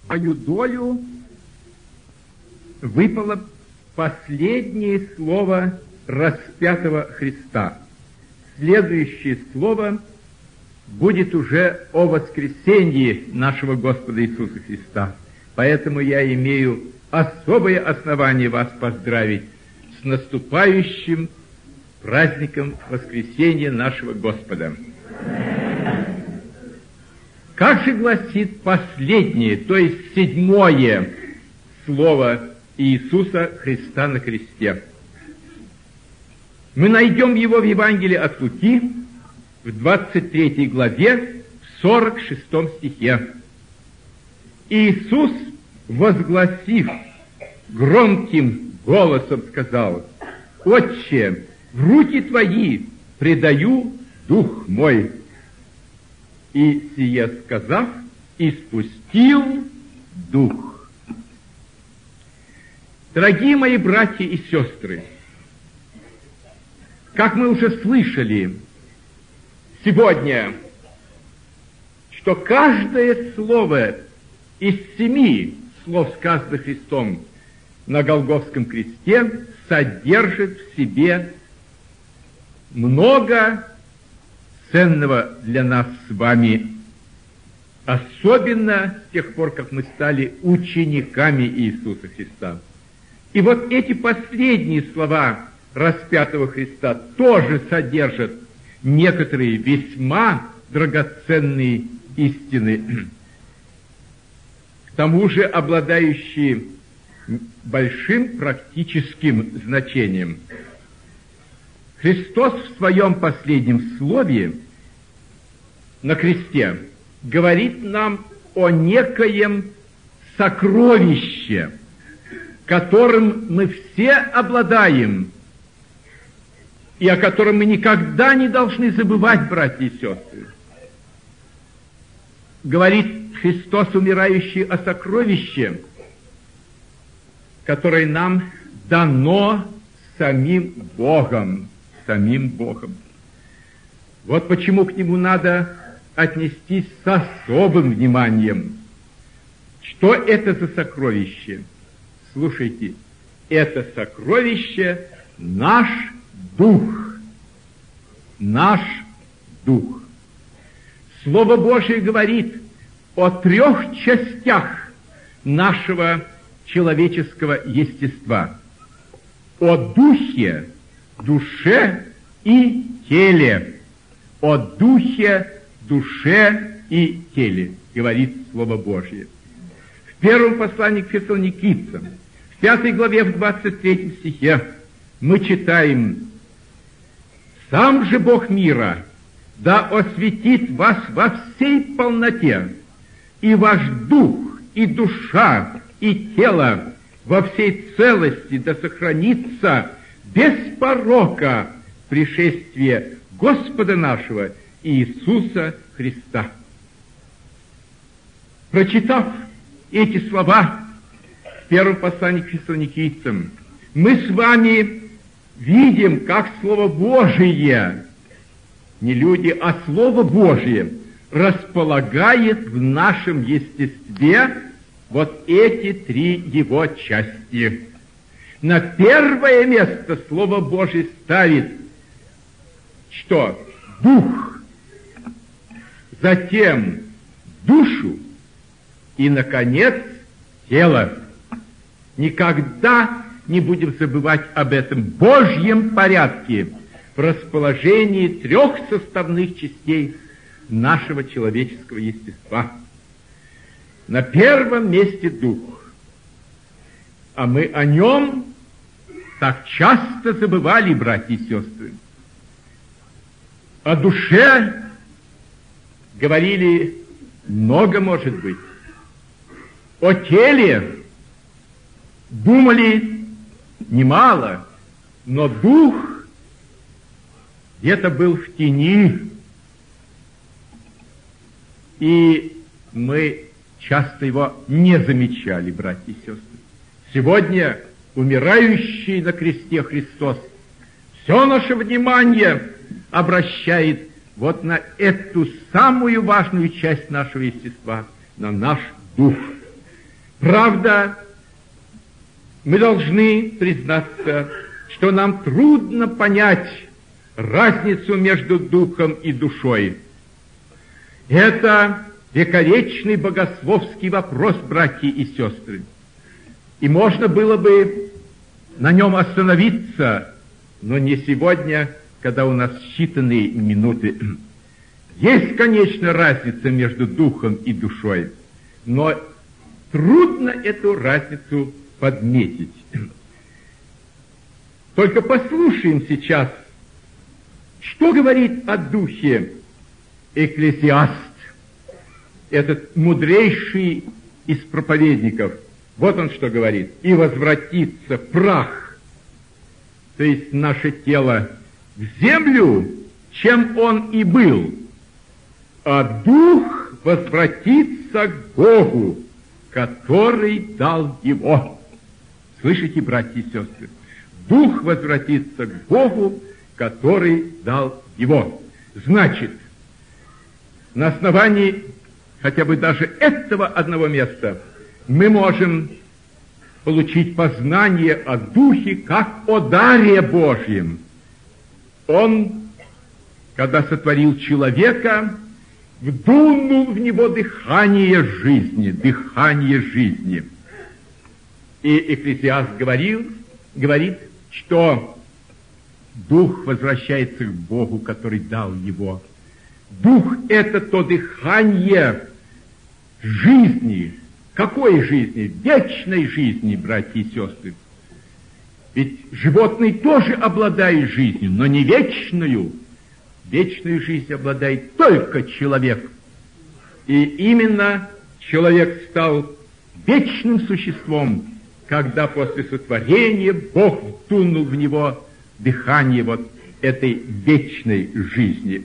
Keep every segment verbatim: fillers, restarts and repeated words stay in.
мою долю выпало последнее слово распятого Христа. Следующее слово будет уже о воскресении нашего Господа Иисуса Христа. Поэтому я имею особое основание вас поздравить с наступающим праздником воскресения нашего Господа. Как же гласит последнее, то есть седьмое слово Иисуса Христа на кресте? Мы найдем его в Евангелии от Луки, в двадцать третьей главе, в сорок шестом стихе. Иисус, возгласив громким голосом, сказал: «Отче, в руки Твои предаю дух мой». И сие сказав, испустил дух. Дорогие мои братья и сестры, как мы уже слышали сегодня, что каждое слово из семи слов, сказанных Христом на Голгофском кресте, содержит в себе много ценного для нас с вами, особенно с тех пор, как мы стали учениками Иисуса Христа. И вот эти последние слова распятого Христа тоже содержат некоторые весьма драгоценные истины, к тому же обладающие большим практическим значением. Христос в своем последнем слове на кресте говорит нам о некоем сокровище, которым мы все обладаем, и о котором мы никогда не должны забывать, братья и сестры. Говорит Христос, умирающий, о сокровище, которое нам дано самим Богом. Самим Богом. Вот почему к нему надо отнестись с особым вниманием. Что это за сокровище? Слушайте, это сокровище наш дух. Наш дух. Слово Божие говорит о трех частях нашего человеческого естества. О духе, душе и теле. О духе, душе и теле, говорит Слово Божье. В первом послании к Фессалоникийцам, в пятой главе, в двадцать третьем стихе, мы читаем: «Сам же Бог мира да осветит вас во всей полноте, и ваш дух, и душа, и тело во всей целости да сохранится без порока пришествия Господа нашего Иисуса Христа». Прочитав эти слова в первом послании к Фессалоникийцам, мы с вами видим, как Слово Божие, не люди, а Слово Божие, располагает в нашем естестве вот эти три его части. На первое место Слово Божие ставит что? Дух, затем душу и, наконец, тело. Никогда не будем забывать об этом Божьем порядке в расположении трех составных частей нашего человеческого естества. На первом месте дух. А мы о нем так часто забывали, братья и сестры. О душе говорили много, может быть. О теле думали немало, но дух где-то был в тени. И мы часто его не замечали, братья и сестры. Сегодня умирающий на кресте Христос все наше внимание обращает вот на эту самую важную часть нашего естества, на наш дух. Правда, мы должны признаться, что нам трудно понять разницу между духом и душой. Это вековечный богословский вопрос, братья и сестры. И можно было бы на нем остановиться, но не сегодня, когда у нас считанные минуты. Есть, конечно, разница между духом и душой, но трудно эту разницу подметить. Только послушаем сейчас, что говорит о духе Экклесиаст, этот мудрейший из проповедников. Вот он что говорит: «И возвратится прах», то есть наше тело, «в землю, чем он и был, а дух возвратится к Богу, который дал его». Слышите, братья и сестры? Дух возвратится к Богу, который дал его. Значит, на основании хотя бы даже этого одного места мы можем получить познание о Духе как о даре Божьем. Он, когда сотворил человека, вдунул в него дыхание жизни, дыхание жизни. И Экклесиаст говорил, говорит, что Дух возвращается к Богу, который дал его. Дух — это то дыхание жизни. Какой жизни? Вечной жизни, братья и сестры. Ведь животные тоже обладают жизнью, но не вечную. Вечную жизнь обладает только человек. И именно человек стал вечным существом, когда после сотворения Бог вдунул в него дыхание вот этой вечной жизни.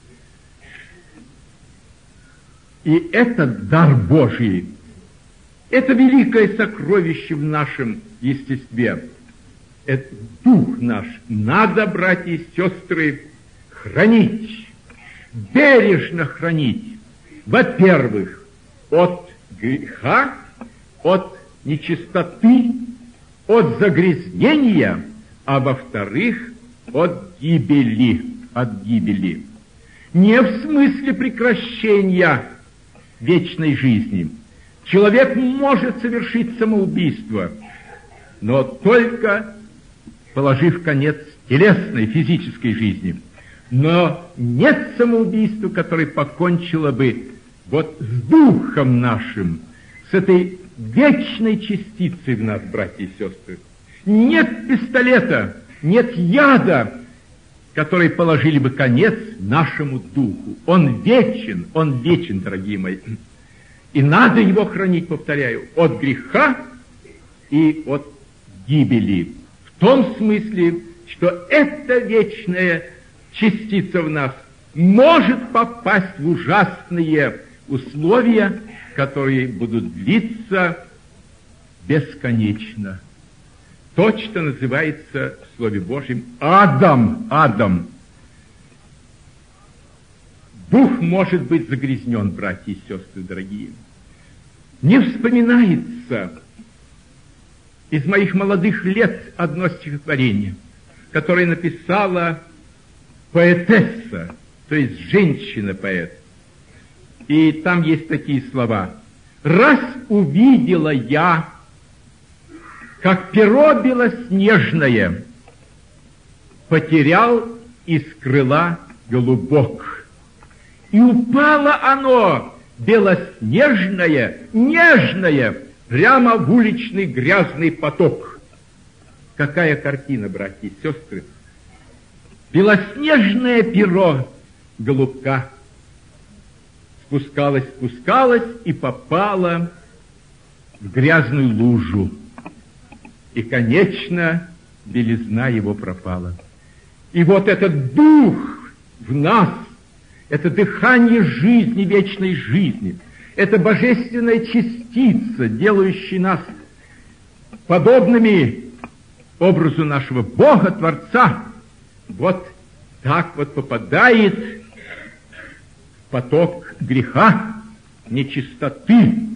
И это дар Божий. Это великое сокровище в нашем естестве. Это дух наш. Надо, братья и сестры, хранить, бережно хранить. Во-первых, от греха, от нечистоты, от загрязнения, а во-вторых, от гибели, от гибели. Не в смысле прекращения вечной жизни. Человек может совершить самоубийство, но только положив конец телесной, физической жизни. Но нет самоубийства, которое покончило бы вот с духом нашим, с этой вечной частицей в нас, братья и сестры. Нет пистолета, нет яда, которые положили бы конец нашему духу. Он вечен, он вечен, дорогие мои. И надо его хранить, повторяю, от греха и от гибели. В том смысле, что эта вечная частица в нас может попасть в ужасные условия, которые будут длиться бесконечно. То, что называется в Слове Божьем Адам, Адам. Дух может быть загрязнен, братья и сестры дорогие. Не вспоминается из моих молодых лет одно стихотворение, которое написала поэтесса, то есть женщина-поэт. И там есть такие слова: «Раз увидела я, как перо белоснежное, потерял из крыла голубок. И упало оно, белоснежное, нежное, прямо в уличный грязный поток». Какая картина, братья и сестры! Белоснежное перо голубка спускалось, спускалось и попало в грязную лужу. И, конечно, белизна его пропала. И вот этот дух в нас, это дыхание жизни, вечной жизни, это божественная частица, делающая нас подобными образу нашего Бога, Творца, вот так вот попадает в поток греха, нечистоты,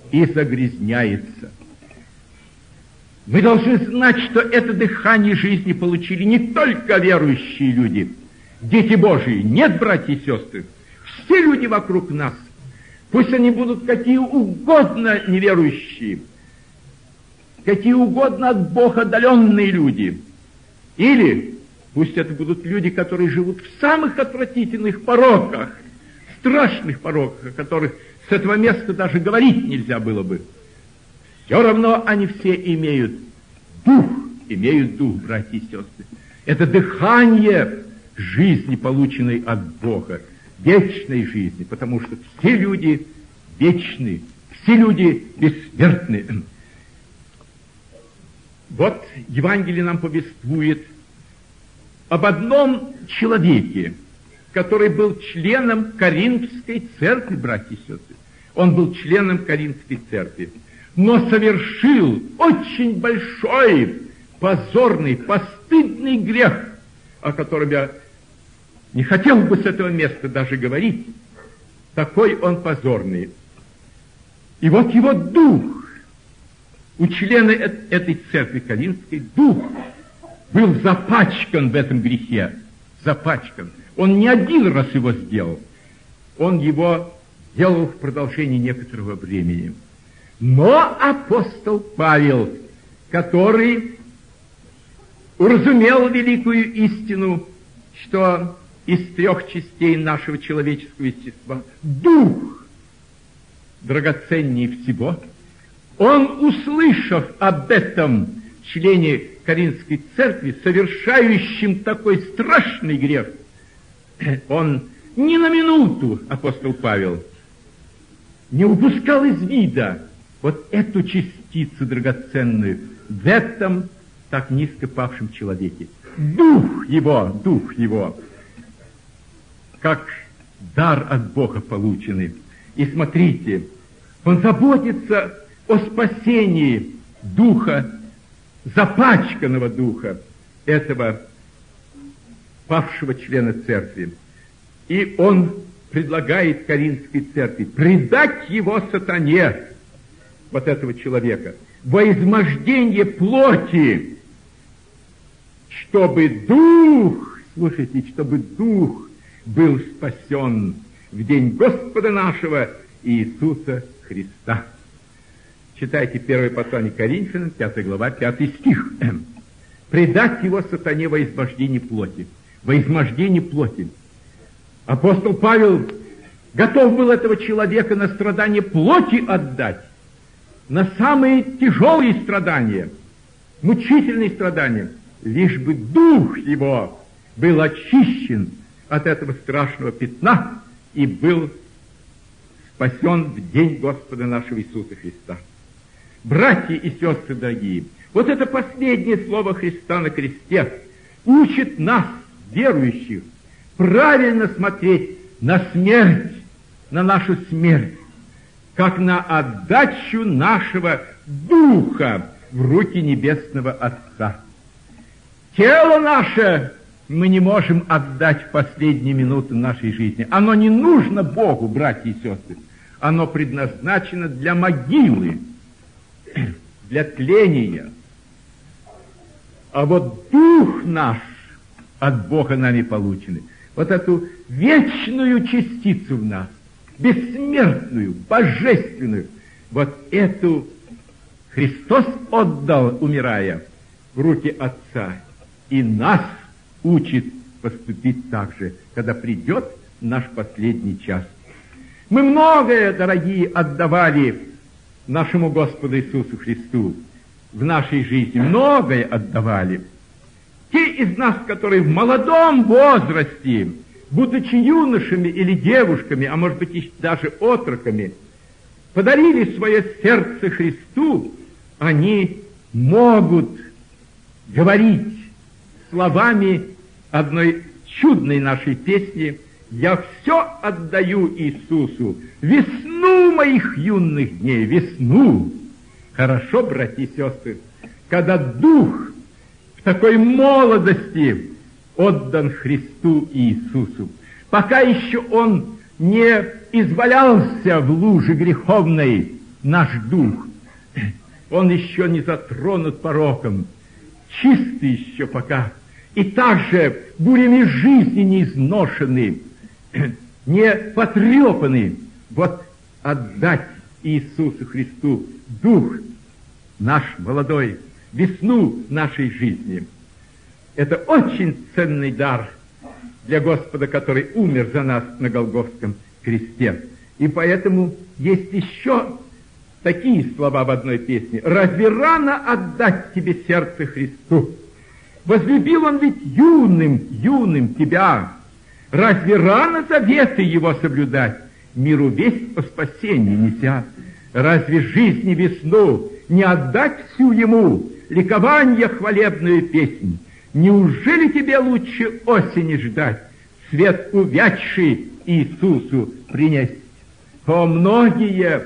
и загрязняется. Вы должны знать, что это дыхание жизни получили не только верующие люди, дети Божии. Нет, братья и сестры, все люди вокруг нас, пусть они будут какие угодно неверующие, какие угодно от Бога отдаленные люди, или пусть это будут люди, которые живут в самых отвратительных пороках, страшных пороках, о которых с этого места даже говорить нельзя было бы. Все равно они все имеют дух, имеют дух, братья и сестры. Это дыхание жизни, полученной от Бога, вечной жизни, потому что все люди вечны, все люди бессмертны. Вот Евангелие нам повествует об одном человеке, который был членом Коринфской церкви, братья и сестры. Он был членом Коринфской церкви, но совершил очень большой, позорный, постыдный грех, о котором я не хотел бы с этого места даже говорить. Такой он позорный. И вот его дух, у члена этой церкви Коринфской, дух был запачкан в этом грехе, запачкан. Он не один раз его сделал, он его делал в продолжении некоторого времени. Но апостол Павел, который уразумел великую истину, что из трех частей нашего человеческого естества дух драгоценнее всего, он, услышав об этом члене Коринфской церкви, совершающем такой страшный грех, он ни на минуту, апостол Павел, не упускал из вида вот эту частицу драгоценную в этом так низко павшем человеке. Дух его, дух его, как дар от Бога полученный. И смотрите, он заботится о спасении духа, запачканного духа этого павшего члена церкви. И он предлагает Коринфской церкви предать его сатане, вот этого человека, во измождение плоти, чтобы дух, слушайте, чтобы дух был спасен в день Господа нашего Иисуса Христа. Читайте первое послание Коринфянам, пятая глава, пятый стих. Предать его сатане во измождение плоти. Во измождение плоти. Апостол Павел готов был этого человека на страдания плоти отдать, на самые тяжелые страдания, мучительные страдания, лишь бы дух его был очищен от этого страшного пятна и был спасен в день Господа нашего Иисуса Христа. Братья и сестры дорогие, вот это последнее слово Христа на кресте учит нас, верующих, правильно смотреть на смерть, на нашу смерть, как на отдачу нашего духа в руки Небесного Отца. Тело наше мы не можем отдать в последние минуты нашей жизни. Оно не нужно Богу, братья и сестры. Оно предназначено для могилы, для тления. А вот дух наш от Бога нами полученный, вот эту вечную частицу в нас, бессмертную, божественную, вот эту Христос отдал, умирая, в руки Отца, и нас учит поступить так же, когда придет наш последний час. Мы многое, дорогие, отдавали нашему Господу Иисусу Христу в нашей жизни, многое отдавали. Те из нас, которые в молодом возрасте, будучи юношами или девушками, а может быть и даже отроками, подарили свое сердце Христу, они могут говорить словами одной чудной нашей песни: «Я все отдаю Иисусу, весну моих юных дней, весну». Хорошо, братья и сестры, когда дух в такой молодости отдан Христу Иисусу, пока еще он не извалялся в луже греховной, наш дух, он еще не затронут пороком, чистый еще пока, и также бурями жизни не изношенный, не потрепанный. Вот отдать Иисусу Христу дух наш молодой, весну нашей жизни. Это очень ценный дар для Господа, который умер за нас на Голгофском кресте. И поэтому есть еще такие слова в одной песне. «Разве рано отдать тебе сердце Христу? Возлюбил он ведь юным, юным тебя. Разве рано заветы его соблюдать? Миру весть о спасении неся. Разве жизни весну не отдать всю ему? Ликование хвалебную песнь. Неужели тебе лучше осени ждать? Свет увядший Иисусу принести?» О, многие,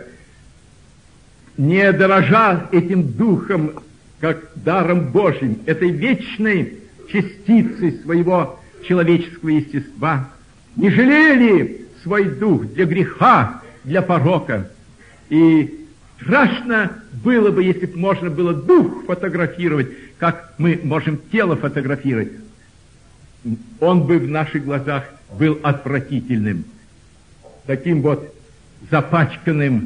не дорожа этим духом, как даром Божьим, этой вечной частицей своего человеческого естества, не жалели свой дух для греха, для порока. И страшно было бы, если бы можно было дух фотографировать, как мы можем тело фотографировать. Он бы в наших глазах был отвратительным, таким вот запачканным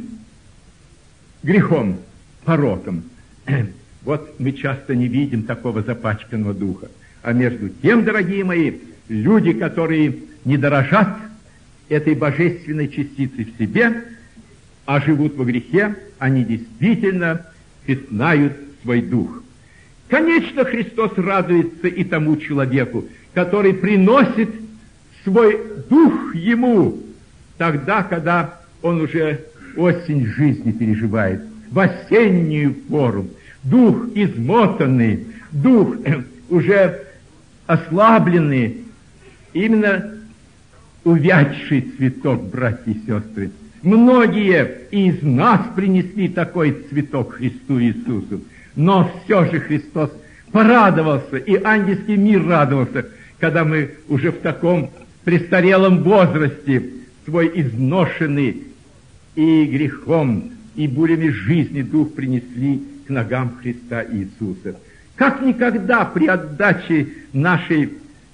грехом, пороком. Вот мы часто не видим такого запачканного духа. А между тем, дорогие мои, люди, которые не дорожат этой божественной частицей в себе, а живут во грехе, они действительно пятнают свой дух. Конечно, Христос радуется и тому человеку, который приносит свой дух ему тогда, когда он уже осень жизни переживает, в осеннюю пору. Дух измотанный, дух уже ослабленный, именно увядший цветок, братья и сестры. Многие из нас принесли такой цветок Христу Иисусу, но все же Христос порадовался, и ангельский мир радовался, когда мы уже в таком престарелом возрасте свой изношенный и грехом, и бурями жизни дух принесли к ногам Христа Иисуса. Как никогда при отдаче нашей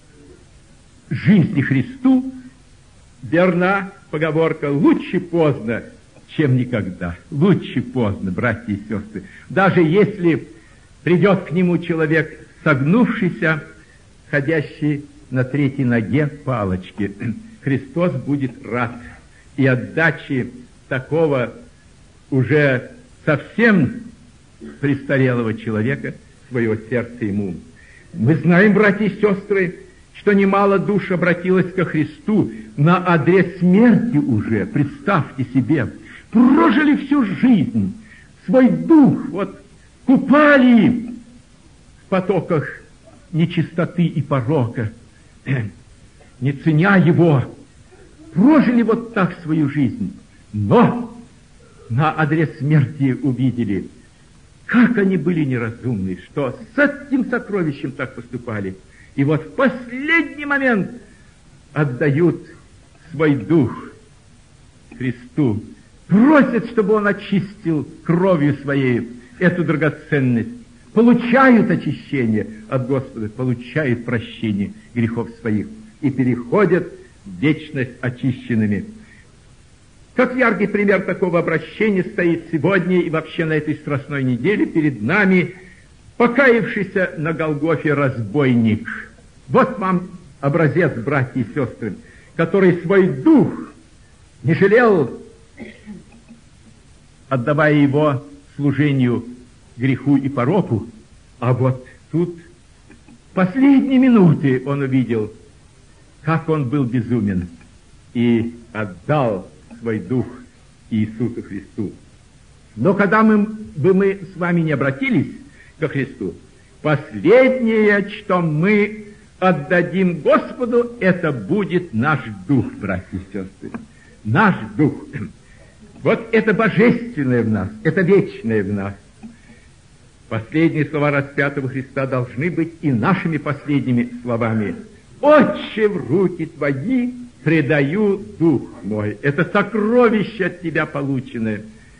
жизни Христу верна поговорка «лучше поздно, чем никогда». Лучше поздно, братья и сестры. Даже если придет к нему человек, согнувшийся, ходящий на третьей ноге палочки, Христос будет рад и отдаче такого уже совсем престарелого человека своего сердца ему. Мы знаем, братья и сестры, что немало душ обратилось ко Христу на адрес смерти уже. Представьте себе, прожили всю жизнь, свой дух вот купали в потоках нечистоты и порока, не ценя его, прожили вот так свою жизнь, но на адрес смерти увидели, как они были неразумны, что с этим сокровищем так поступали. И вот в последний момент отдают свой дух Христу, просят, чтобы Он очистил кровью Своей эту драгоценность, получают очищение от Господа, получают прощение грехов своих и переходят в вечность очищенными. Как яркий пример такого обращения стоит сегодня и вообще на этой страстной неделе перед нами покаявшийся на Голгофе разбойник. Вот вам образец, братья и сестры, который свой дух не жалел, отдавая его служению греху и пороку, а вот тут в последние минуты он увидел, как он был безумен, и отдал свой дух Иисусу Христу. Но когда мы, бы мы с вами не обратились ко Христу, последнее, что мы отдадим Господу, это будет наш дух, братья и сестры. Наш дух. Вот это божественное в нас, это вечное в нас. Последние слова распятого Христа должны быть и нашими последними словами. «Отче, в руки Твои предаю дух мой». Это сокровище от Тебя полученное.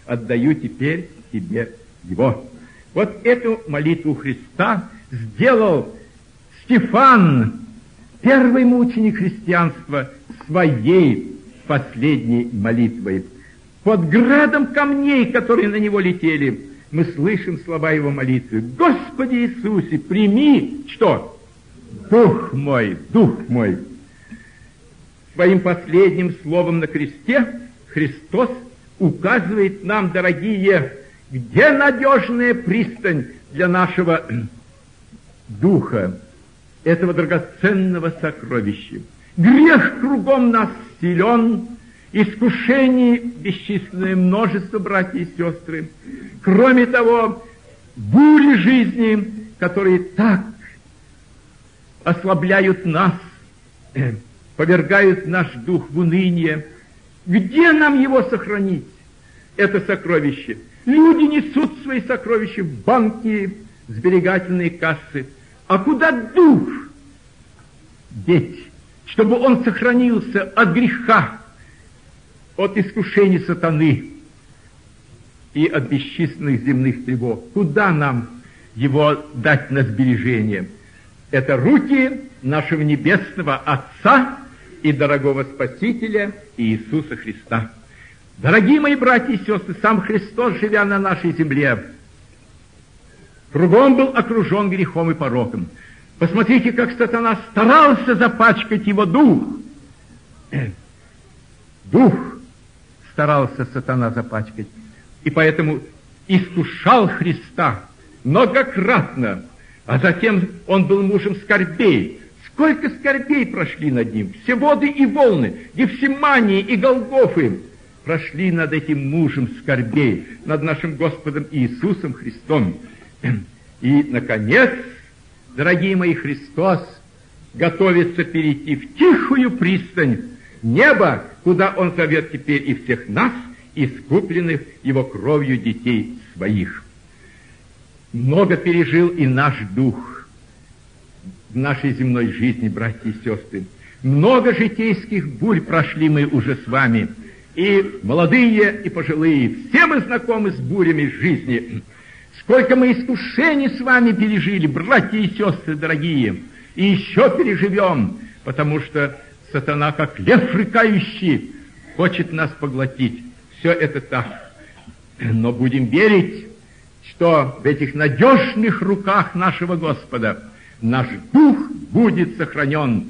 отдаю теперь тебе его. Вот эту молитву Христа сделал Стефан, первый мученик христианства, своей последней молитвой. Под градом камней, которые на него летели, мы слышим слова его молитвы: «Господи Иисусе, прими, что? Дух мой, дух мой». Своим последним словом на кресте Христос указывает нам, дорогие, где надежная пристань для нашего духа, этого драгоценного сокровища. Грех кругом нас силен, искушений бесчисленное множество, братья и сестры. Кроме того, бури жизни, которые так ослабляют нас, повергают наш дух в уныние. Где нам его сохранить, это сокровище? Люди несут свои сокровища в банки, сберегательные кассы. А куда дух деть, чтобы он сохранился от греха, от искушений сатаны и от бесчисленных земных тревог? Куда нам его дать на сбережение? Это руки нашего Небесного Отца и дорогого Спасителя Иисуса Христа. Дорогие мои братья и сестры, сам Христос, живя на нашей земле, кругом был окружен грехом и пороком. Посмотрите, как сатана старался запачкать его дух. Дух старался сатана запачкать. И поэтому искушал Христа многократно. А затем он был мужем скорбей. Сколько скорбей прошли над ним. Все воды и волны, Гефсимании и Голгофы прошли над этим мужем скорбей, над нашим Господом Иисусом Христом. И, наконец, дорогие мои, Христос готовится перейти в тихую пристань, небо, куда Он зовет теперь и всех нас, искупленных Его кровью детей своих. Много пережил и наш дух в нашей земной жизни, братья и сестры. Много житейских бурь прошли мы уже с вами, и молодые, и пожилые. Все мы знакомы с бурями жизни. Сколько мы искушений с вами пережили, братья и сестры дорогие, и еще переживем, потому что сатана, как лев рыкающий, хочет нас поглотить. Все это так. Но будем верить, что в этих надежных руках нашего Господа наш дух будет сохранен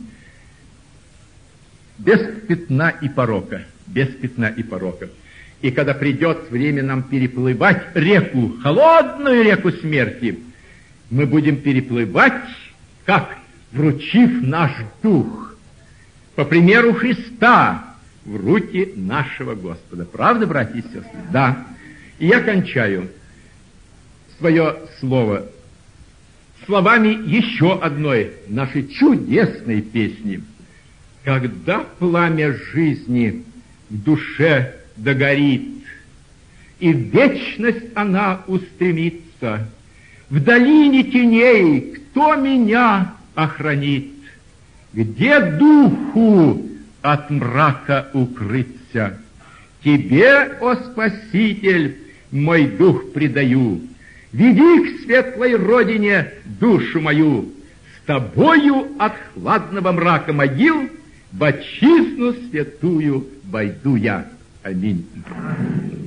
без пятна и порока. Без пятна и порока. И когда придет время нам переплывать реку, холодную реку смерти, мы будем переплывать, как? Вручив наш дух, по примеру Христа, в руки нашего Господа. Правда, братья и сестры? Да. И я кончаю свое слово словами еще одной нашей чудесной песни. Когда пламя жизни в душе догорит, и в вечность она устремится, в долине теней кто меня охранит? Где духу от мрака укрыться? Тебе, о Спаситель, мой дух предаю. Веди к светлой родине душу мою. С тобою от хладного мрака могил в отчизну святую войду я. Аминь.